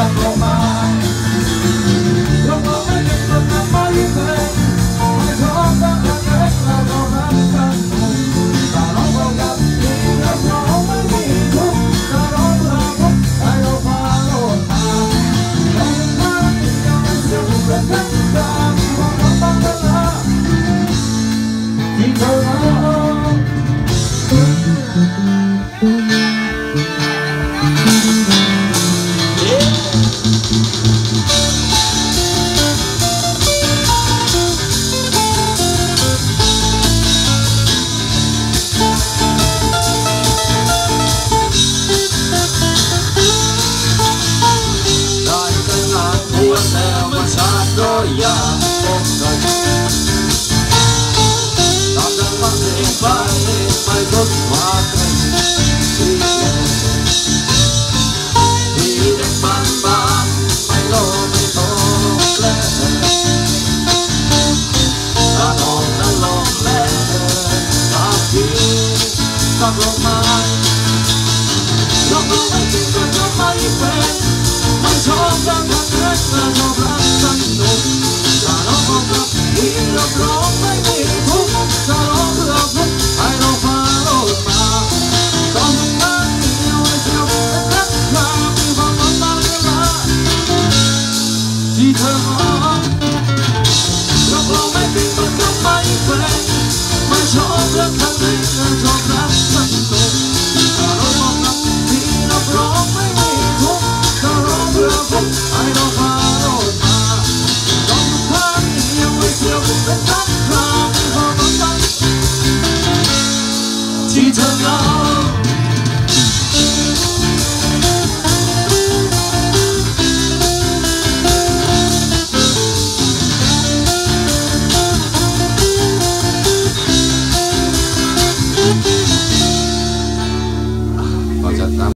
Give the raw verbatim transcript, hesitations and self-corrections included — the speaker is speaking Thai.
ลงมาลงมาไม่จริงก็จะไม่เป็นไม่ชอบรักรักรักแต่ชอบรักสนุกถ้าเราบอกรักที่เราร้องไม่มีทุกถ้าร้องเพื่อทุกให้เราพาโลดมาต้องมาเดียวให้เที่ยวเป็นรักเรามีความรักตามเวลาที่เธอมองรักเราไม่จริงก็จะไม่เป็นไม่ชอบรักรักแต่ชอบรักสนุกถ้าเราบอกรักที่เราร้องไม่มีทุกถ้าร้องเพื่อทุกให้เราพาโลดมาต้องพาเดียวให้เที่ยวเป็นรักเรามีความรักตามที่เธอเหงา